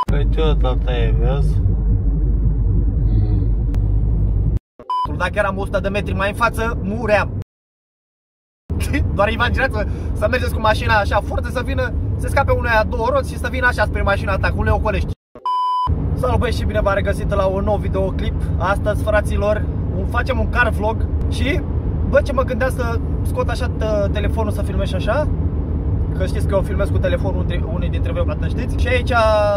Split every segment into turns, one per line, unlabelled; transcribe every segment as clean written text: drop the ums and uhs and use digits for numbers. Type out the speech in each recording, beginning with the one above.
Uite, tata e, vezi?
Dacă eram 100 de metri mai în față, muream. Doar imaginați-vă să mergeți cu mașina așa forță, să vină, să scape unuia două roți și să vină așa spre mașina ta, cum le ocolești. Salut băieți și bine v-am regăsit la un nou videoclip. Astăzi, fraților, facem un car vlog și, bă, ce mă gândeam să scot așa telefonul să filmez așa. Că știți că eu filmez cu telefonul unii dintre voi, poate știți. Și aici,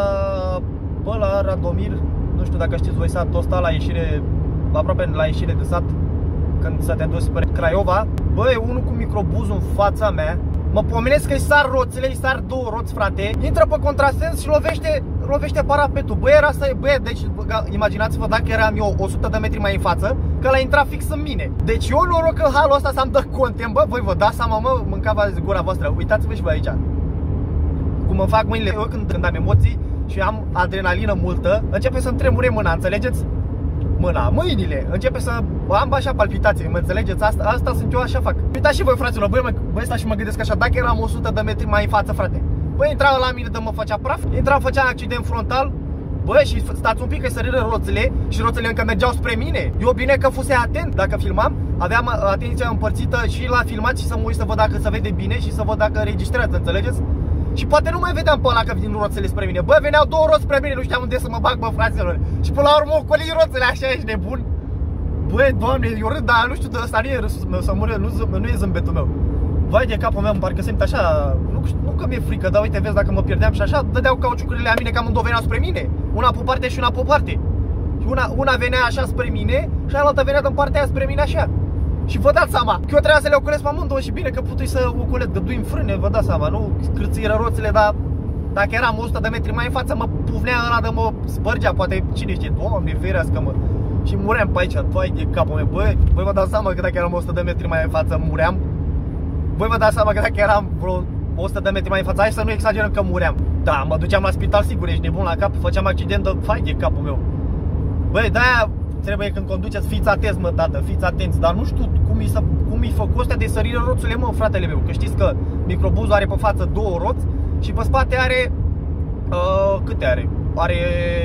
bă, la Radomir, nu știu dacă știți voi satul ăsta, la ieșire, aproape la ieșire de sat, când să te duci spre Craiova. Bă, e unul cu microbuzul în fața mea. Mă pomenesc că îi sar roțile, îi sar două roți, frate. Intră pe contrasens și lovește parapetul. Bă, era să, bă, deci imaginați-vă dacă eram eu 100 de metri mai în față, că l-a intrat fix în mine. Deci eu noroc în halul ăsta să-mi dă content, bă, voi vă dați seama, mă, mâncava gura voastră. Uitați-vă și voi aici cum îmi fac mâinile. Eu când am emoții și am adrenalină multă, începe să-mi tremure mâna, înțelegeți? Mâinile, începe să am așa palpitații, mă înțelegeți? Asta sunt eu, așa fac. Uitați și voi, fraților, băi, stai și mă gândesc așa, dacă eram 100 de metri mai în față, frate. Băi, intra la mine de mă făcea praf, făcea accident frontal. Băi, și stați un pic că săriră roțile și roțile încă mergeau spre mine. Eu bine că fuse atent, dacă filmam, aveam atenția împărțită și la filmat și să mă uit să văd dacă se vede bine și să văd dacă înregistrează, înțelegeți? Și poate nu mai vedeam pe ăla că vin roțele spre mine. Bă, veneau două roți spre mine, nu știam unde să mă bag, bă, fraților. Și până la urmă ocoli roțele, așa, ești nebun. Bă, Doamne, eu râd, dar nu știu, de ăsta nu e râsul meu, să mure, nu e zâmbetul meu. Vai de capul meu, parcă simt așa, nu că mi-e frică, dar uite, vezi, dacă mă pierdeam și așa, dădeau cauciucurile la mine, că amândouă veneau spre mine. Una pe parte și una pe parte. Și una venea așa spre mine și cealaltă venea din partea aia spre mine așa. Și vă dați seama că eu trebuia să le ocolesc pe amândouă și bine că putui să ocolesc, dădui în frâne, vă dați seama, nu cârțiră roțile, dar dacă eram 100 de metri mai în față, mă pufnea ăla de mă spărgea, poate cine știe, Doamne ferească, mă. Și muream pe aici, vai de capul meu, băi, vă dați seama că dacă eram 100 de metri mai în față, muream. Voi vă dați seama că dacă eram vreo 100 de metri mai în față, hai să nu exagerăm că muream. Da, mă duceam la spital sigur, ești nebun la cap, făceam accident de vai de capul meu. Băi, de-aia trebuie când conduceți, fiți atenți, mă, tată, fiți atenți. Dar nu știu cum i făcut ăstea de sărire roțile, mă, fratele meu. Că știți că microbuzul are pe față două roți și pe spate are, câte are? Are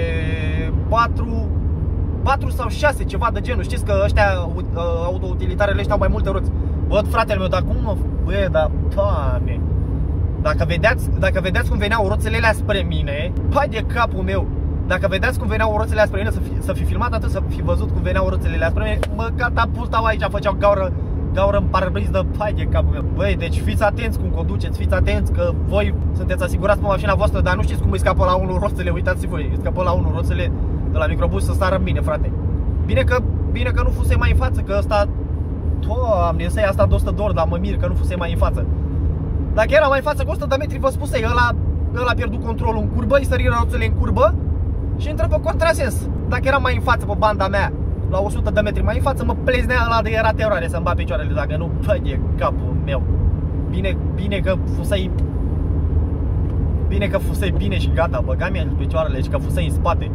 4 sau 6, ceva de genul. Știți că ăștia, autoutilitarele ăștia au mai multe roți. Bă, fratele meu, dar cum mă, bă, dar, Doamne. Dacă vedeați cum veneau roțele alea spre mine, hai de capul meu. Dacă vedeați cum veneau roțele alea spre mine, să fi filmat atât, să fi văzut cum veneau roțele alea spre mine, mă catapultau aici, făceau gaură în parbriz de hai de capul meu. Băi, deci fiți atenți cum conduceți, fiți atenți că voi sunteți asigurați pe mașina voastră, dar nu știți cum îi scapă la unul roțele, uitați voi, îi scapă la unul roțele de la microbuz să sară în mine, frate. Bine că nu fuse mai în față, că ăsta, Doamne, ăsta e asta de 100 de ori, dar mă mir că nu fuse mai în față. Dacă era mai în față cu 100 de metri, vă spusei, ăla a pierdut controlul în curbă, îi săriră roțele în curbă și intră pe contrasens. Dacă era mai în față pe banda mea, la 100 de metri mai în față, mă pleznea ăla de era teroare să-mi bat picioarele, dacă nu, bă, e capul meu. Bine că fusei bine și gata, băga mi-a picioarele și că fusei în spate.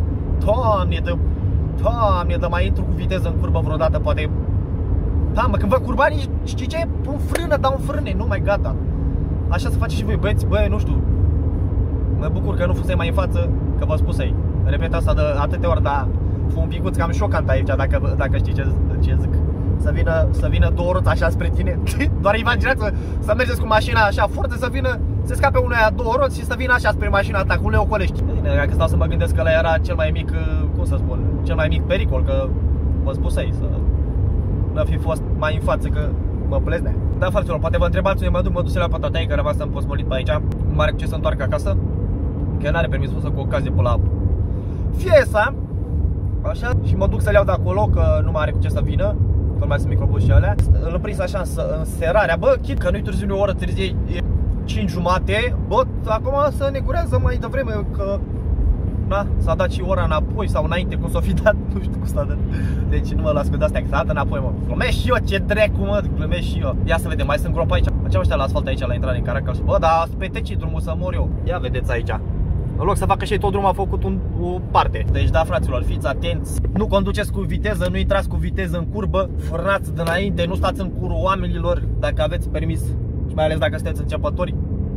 Doamne, de mai intru cu viteză în curbă vreodată, poate. Da, mă, când vă curbani, știi ce? Pun frână, dau în frâne, nu mai gata. Așa să faceți și voi, băieți, băi, nu știu. Mă bucur că nu fusei mai în față, că vă spusei. Repet asta de atâtea ori, dar fu un picuț cam șocant aici, dacă știi ce zic. Să vină două roți așa spre tine. Doar imaginați-vă să mergeți cu mașina așa forță, să scape unuia două roți și să vină așa spre mașina ta, cum le ocolești. Bine, dacă stau să mă gândesc că ăla era cel mai mic, cum să spun, cel mai mic pericol, că vă spusei, să n-a fi fost mai în față, că mă pleznea. Da, fraților, poate vă întrebați unde mă duc la patatai, că rămas să-mi posmolit pe aici. Mare cu ce să întoarcă acasă, că n-are permis să cu ocazie pe la Fiesa. Așa, și mă duc să le iau de acolo, că nu mai are cu ce să vină, că mai sunt microbus și alea. Îl prins așa în serarea, bă, chit că nu-i târziu, o oră târziu, e 5:30. Bă, acum să negurează mai devreme, că na, s-a dat și ora înapoi sau înainte, cum s-o fi dat, nu știu cum s-a dat. Deci nu mă las cu de-astea, că s-a dat înapoi, mă. Glumesc și eu, ce dracu, mă, glumesc și eu. Ia să vedem, mai sunt gropi aici. Ce ăștia la asfalt aici, la intrare în Caracal. Bă, dar speteci drumul să mor eu. Ia vedeți aici. În loc să facă și ei tot drumul, a făcut o parte. Deci da, fraților, fiți atenți. Nu conduceți cu viteză, nu intrați cu viteză în curbă. Frânați dinainte, nu stați în curul oamenilor dacă aveți permis. Și mai ales dacă sunteți începători.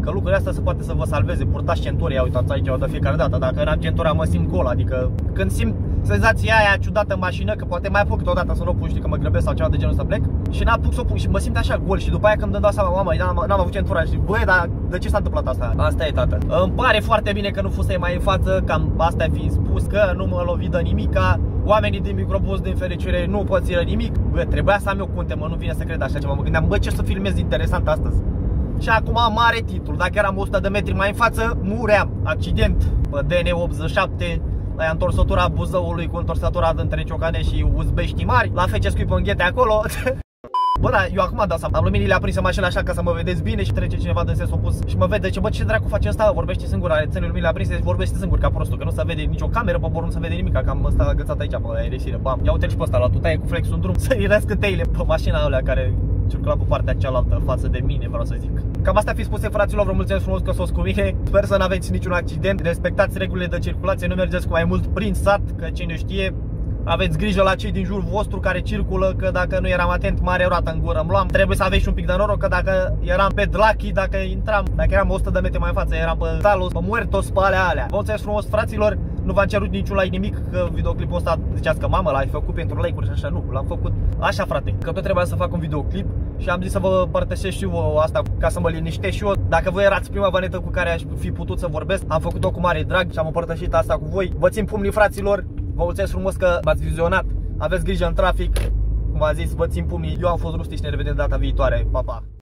că lucrurile astea se poate să vă salveze. Purtați centuri, ia uitați aici de fiecare dată. Dacă n-am centura mă simt gol, adică când simt senzația aia ciudată în mașină, că poate mai apuc câteodată să nu o pun, știi, că mă grăbesc sau ceva de genul să plec și n-apuc să o pun și mă simt așa gol și după aia când îmi dau seama, mamă, n-am avut centura și băi, dar de ce s-a întâmplat asta? Asta e, tată. Îmi pare foarte bine că nu fusei mai în față, cam asta fiind spus, că nu mă lovi de nimica. Oamenii din microbus, din fericire, nu pățiră nimic. Bă, trebuia să am eu cunte, mă, nu vine să cred așa ceva. Mă gândeam, bă, ce să filmez interesant astăzi. Și acum mare titlu, dacă eram 100 de metri mai în față, muream. Accident pe DN87, la întorsătura Buzăului cu întorsătura dintre Ciocane și Uzbești Mari, la Fecescu pe înghete acolo. Bă, da, eu acum dau seama, am luminile aprinse în mașină așa ca să mă vedeți bine și trece cineva din sens opus și mă vede, ce bă, ce dracu face ăsta, vorbește singur, are ține luminile aprinse, vorbește singur ca prostul, că nu se vede nicio cameră pe bord, nu se vede nimic, că am ăsta agățat aici pe aeresire, bam. Ia uite-l și pe ăsta, la tu taie cu flexul în drum, să îi răscâteile pe mașina alea care circula pe partea cealaltă față de mine, vreau să zic. Cam astea fi spuse, fraților, vă mulțumesc frumos că s-o cu mine. Sper să n-aveți niciun accident, respectați regulile de circulație, nu mergeți cu mai mult prin sat, că cine știe. Aveți grijă la cei din jurul vostru care circulă, că dacă nu eram atent, mare roată în gură îmi luam. Trebuie să aveți și un pic de noroc, că dacă eram pe Dlachi, dacă eram 100 de metri mai în față, eram pe Talos, pe Muertos, pe alea. Vă mulțumesc frumos, fraților, nu v-am cerut niciun like, nimic, că videoclipul ăsta ziceați că mamă, l-ai făcut pentru like-uri și așa, nu, l-am făcut așa, frate, că tot trebuia să fac un videoclip și am zis să vă împărtășesc și eu asta ca să mă liniștesc și eu. Dacă voi erați prima vanetă cu care aș fi putut să vorbesc, am făcut-o cu mare drag și am împărtășit asta cu voi. Vă țin pumnii, fraților. Vă mulțumesc frumos că m-ați vizionat. Aveți grijă în trafic. Cum v-am zis, vă țin pumnii. Eu am fost Rusti și ne revedem data viitoare. Pa, pa!